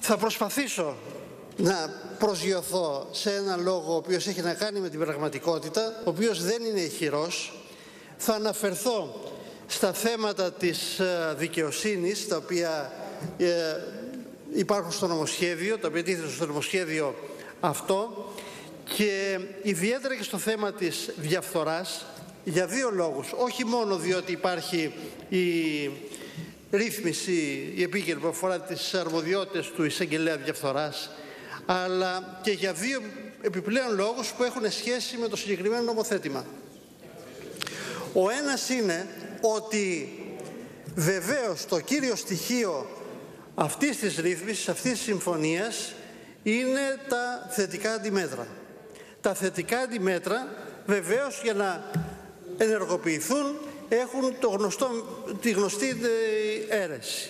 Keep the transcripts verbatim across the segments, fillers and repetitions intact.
Θα προσπαθήσω να προσγειωθώ σε ένα λόγο ο οποίος έχει να κάνει με την πραγματικότητα, ο οποίος δεν είναι ηχηρός. Θα αναφερθώ στα θέματα της δικαιοσύνης, τα οποία ε, υπάρχουν στο νομοσχέδιο, τα οποία τίθενται στο νομοσχέδιο αυτό, και ιδιαίτερα και στο θέμα της διαφθοράς, για δύο λόγους. Όχι μόνο διότι υπάρχει η ρύθμιση, η επίκαιρη που αφορά τις αρμοδιότητες του εισαγγελέα διαφθοράς, αλλά και για δύο επιπλέον λόγους που έχουν σχέση με το συγκεκριμένο νομοθέτημα. Ο ένας είναι ότι βεβαίως το κύριο στοιχείο αυτής της ρύθμισης, αυτής της συμφωνίας, είναι τα θετικά αντιμέτρα. Τα θετικά αντιμέτρα βεβαίως για να ενεργοποιηθούν έχουν το γνωστό, τη γνωστή αίρεση.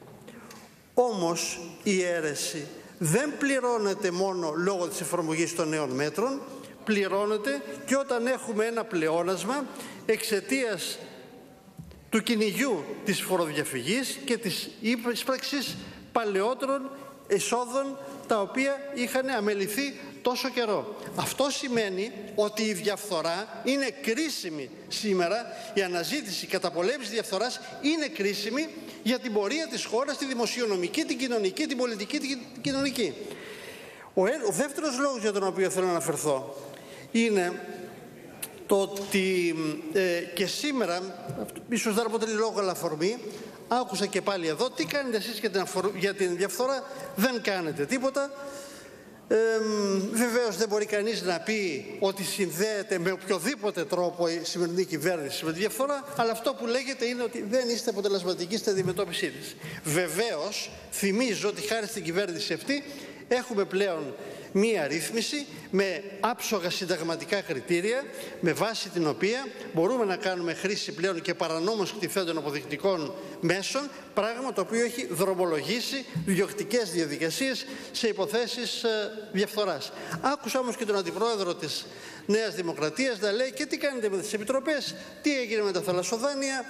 Όμως η αίρεση δεν πληρώνεται μόνο λόγω της εφαρμογής των νέων μέτρων, πληρώνεται και όταν έχουμε ένα πλεόνασμα εξαιτίας του κυνηγιού της φοροδιαφυγής και της ύπραξης παλαιότερων εσόδων τα οποία είχαν αμεληθεί τόσο καιρό. Αυτό σημαίνει ότι η διαφθορά είναι κρίσιμη σήμερα, η αναζήτηση καταπολέμησης διαφθοράς είναι κρίσιμη για την πορεία της χώρας, τη δημοσιονομική, την κοινωνική, την πολιτική, την κοινωνική. Ο, ο δεύτερος λόγος για τον οποίο θέλω να αναφερθώ είναι το ότι ε, και σήμερα, ίσως δεν αποτελεί λόγο αλλά αφορμή, άκουσα και πάλι εδώ, τι κάνετε εσείς για την, αφορ... για την διαφθορά, δεν κάνετε τίποτα. Ε, βεβαίως δεν μπορεί κανείς να πει ότι συνδέεται με οποιοδήποτε τρόπο η σημερινή κυβέρνηση με τη διαφθορά, αλλά αυτό που λέγεται είναι ότι δεν είστε αποτελεσματικοί στην αντιμετώπιση της. Βεβαίως, θυμίζω ότι χάρη στην κυβέρνηση αυτή έχουμε πλέον μία ρύθμιση με άψογα συνταγματικά κριτήρια, με βάση την οποία μπορούμε να κάνουμε χρήση πλέον και παρανόμως κτηθέντων αποδεικτικών μέσων, πράγμα το οποίο έχει δρομολογήσει διοκτικές διαδικασίες σε υποθέσεις διαφθοράς. Άκουσα όμως και τον Αντιπρόεδρο της Νέας Δημοκρατίας να λέει και τι κάνετε με τις επιτροπές, τι έγινε με τα θαλασσοδάνεια,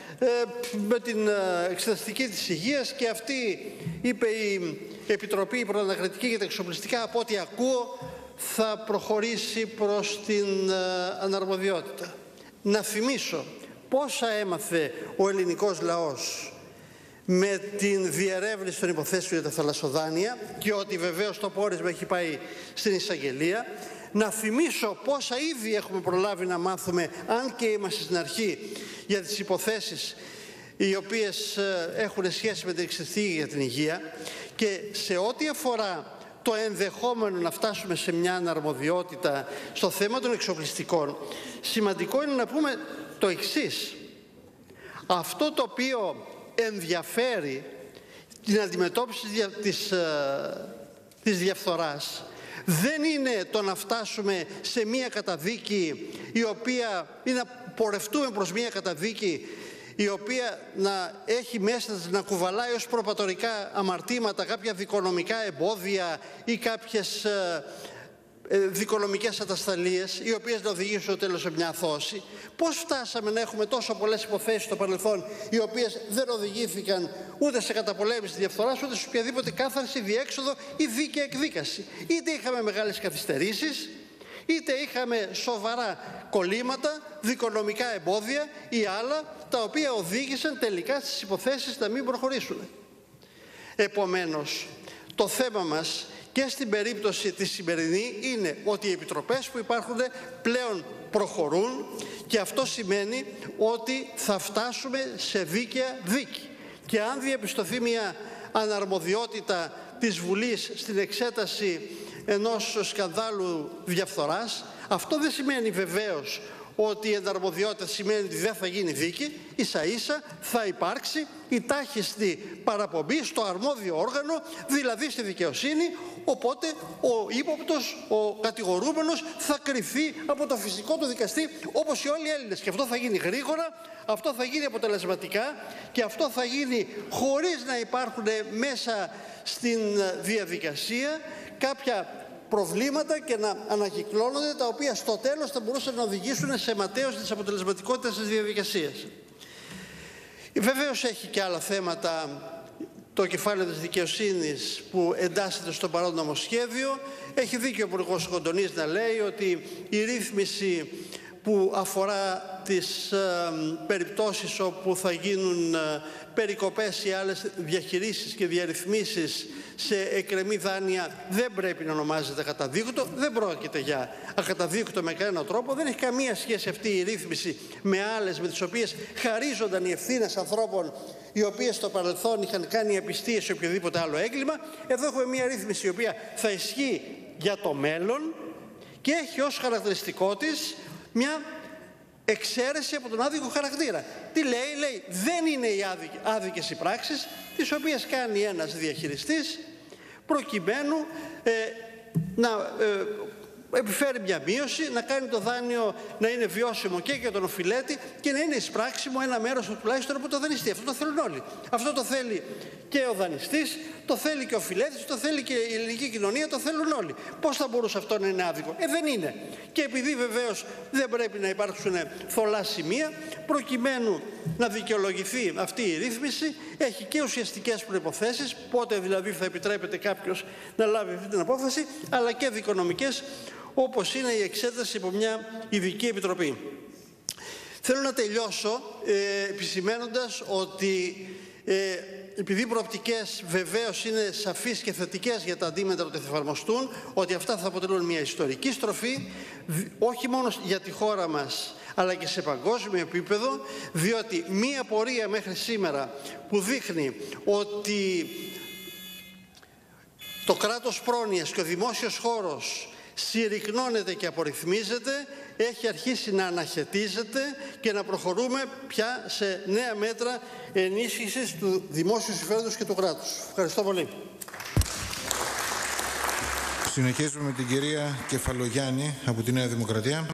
με την εξεταστική της υγείας, και αυτή, είπε η Επιτροπή η Προανακριτική για τα Εξοπλιστικά, από ό,τι ακούω θα προχωρήσει προς την αναρμοδιότητα. Να θυμίσω πόσα έμαθε ο ελληνικός λαός με την διερεύνηση των υποθέσεων για τα θαλασσοδάνεια και ότι βεβαίως το πόρισμα έχει πάει στην εισαγγελία. Να θυμίσω πόσα ήδη έχουμε προλάβει να μάθουμε, αν και είμαστε στην αρχή, για τις υποθέσεις οι οποίες έχουν σχέση με την εξεταστική για την υγεία, και σε ό,τι αφορά το ενδεχόμενο να φτάσουμε σε μια αναρμοδιότητα στο θέμα των εξοπλιστικών, σημαντικό είναι να πούμε το εξής. Αυτό το οποίο ενδιαφέρει την αντιμετώπιση της, της διαφθοράς δεν είναι το να φτάσουμε σε μια καταδίκη η οποία, ή να πορευτούμε προς μια καταδίκη η οποία να έχει μέσα να κουβαλάει ως προπατορικά αμαρτήματα κάποια δικονομικά εμπόδια ή κάποιες ε, ε, δικονομικές ατασταλίες οι οποίες να οδηγήσουν στο τέλος σε μια αθώωση. Πώς φτάσαμε να έχουμε τόσο πολλές υποθέσεις στο παρελθόν οι οποίες δεν οδηγήθηκαν ούτε σε καταπολέμηση διαφθοράς ούτε σε οποιαδήποτε κάθαρση, διέξοδο ή δίκαια εκδίκαση? Είτε είχαμε μεγάλες καθυστερήσεις, είτε είχαμε σοβαρά κολλήματα, δικονομικά εμπόδια ή άλλα τα οποία οδήγησαν τελικά στις υποθέσεις να μην προχωρήσουν. Επομένως, το θέμα μας και στην περίπτωση της σημερινή είναι ότι οι επιτροπές που υπάρχουν πλέον προχωρούν, και αυτό σημαίνει ότι θα φτάσουμε σε δίκαια δίκη. Και αν διαπιστωθεί μια αναρμοδιότητα της Βουλής στην εξέταση ενός σκανδάλου διαφθοράς, αυτό δεν σημαίνει βεβαίως ότι η εναρμοδιότητα σημαίνει ότι δεν θα γίνει δίκη. Ίσα ίσα θα υπάρξει η τάχιστη παραπομπή στο αρμόδιο όργανο, δηλαδή στη δικαιοσύνη, οπότε ο ύποπτος, ο κατηγορούμενος θα κριθεί από το φυσικό του δικαστή όπως οι όλοι οι Έλληνες. Και αυτό θα γίνει γρήγορα, αυτό θα γίνει αποτελεσματικά και αυτό θα γίνει χωρίς να υπάρχουν μέσα στην διαδικασία κάποια προβλήματα και να ανακυκλώνονται, τα οποία στο τέλος θα μπορούσαν να οδηγήσουν σε ματαίωση της αποτελεσματικότητας της διαδικασίας. Βεβαίως έχει και άλλα θέματα το κεφάλαιο της δικαιοσύνης που εντάσσεται στο παρόν νομοσχέδιο. Έχει δίκιο ο Υπουργός Κοντονής να λέει ότι η ρύθμιση που αφορά τις ε, περιπτώσεις όπου θα γίνουν ε, περικοπές ή άλλες διαχειρίσεις και διαρρυθμίσεις σε εκκρεμή δάνεια δεν πρέπει να ονομάζεται ακαταδίωκτο. Δεν πρόκειται για ακαταδίωκτο με κανέναν τρόπο. Δεν έχει καμία σχέση αυτή η ρύθμιση με άλλες με τις οποίες χαρίζονταν οι ευθύνες ανθρώπων οι οποίες στο παρελθόν είχαν κάνει απιστίες σε οποιοδήποτε άλλο έγκλημα. Εδώ έχουμε μια ρύθμιση η οποία θα ισχύει για το μέλλον και έχει ως χαρακτηριστικό της μια εξαίρεση από τον άδικο χαρακτήρα. Τι λέει? Λέει δεν είναι οι άδικες οι πράξεις τις οποίες κάνει ένας διαχειριστής προκειμένου ε, να ε, επιφέρει μια μείωση, να κάνει το δάνειο να είναι βιώσιμο και για τον οφειλέτη και να είναι εισπράξιμο ένα μέρος του τουλάχιστον από το δανειστή. Αυτό το θέλουν όλοι. Αυτό το θέλει και ο δανειστής, το θέλει και ο οφειλέτης, το θέλει και η ελληνική κοινωνία, το θέλουν όλοι. Πώς θα μπορούσε αυτό να είναι άδικο? Ε, δεν είναι. Και επειδή βεβαίως δεν πρέπει να υπάρξουν θολά σημεία, προκειμένου να δικαιολογηθεί αυτή η ρύθμιση, έχει και ουσιαστικές προϋποθέσεις, πότε δηλαδή θα επιτρέπεται κάποιος να λάβει αυτή την απόφαση, αλλά και δικονομικές, όπως είναι η εξέταση από μια ειδική επιτροπή. Θέλω να τελειώσω ε, επισημαίνοντας ότι ε, επειδή οι προοπτικές βεβαίως είναι σαφείς και θετικές για τα αντίμετρα που θα εφαρμοστούν, ότι αυτά θα αποτελούν μια ιστορική στροφή, όχι μόνο για τη χώρα μας, αλλά και σε παγκόσμιο επίπεδο, διότι μία πορεία μέχρι σήμερα που δείχνει ότι το κράτος πρόνοιας και ο δημόσιος χώρος συρρυκνώνεται και απορριθμίζεται, έχει αρχίσει να αναχαιτίζεται και να προχωρούμε πια σε νέα μέτρα ενίσχυσης του δημόσιου συμφέροντος και του κράτους. Ευχαριστώ πολύ. Συνεχίζουμε με την κυρία Κεφαλογιάννη από τη Νέα Δημοκρατία.